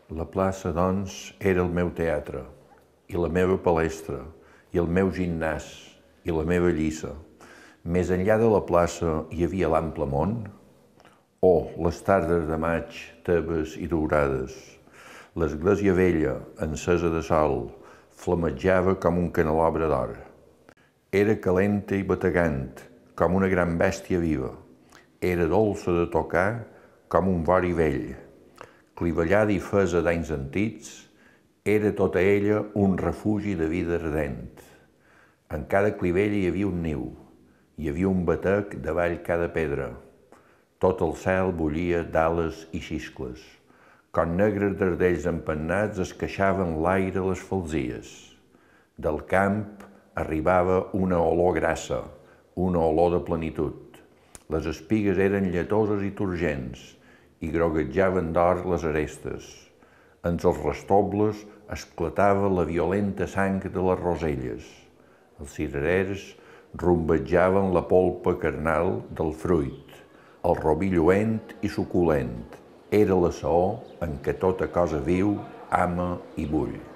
La plaça, doncs, era el meu teatre, i la meva palestra, i el meu gimnàs, i la meva lliça. Més enllà de la plaça hi havia l'ample món? Oh, les tardes de maig, teves i daurades. L'església vella, encesa de sol, flamejava com un canelobre d'or. Era calenta i bategant, com una gran bèstia viva. Era dolça de tocar, com un vori vell. Clivellada i fesa d'anys antics, era tota ella un refugi de vida ardent. En cada clivella hi havia un niu, hi havia un batec davall cada pedra. Tot el cel bullia d'ales i xiscles. Com negres dardells empennats es queixaven l'aire les falsies. Del camp arribava una olor grassa, una olor de plenitud. Les espigues eren lletoses i turgents i groguejaven d'or les arestes. En els restobles esclatava la violenta sang de les roselles. Els cirerers rumbejaven la polpa carnal del fruit. El robí lluent i suculent era la saó en què tota cosa viu, ama i bull.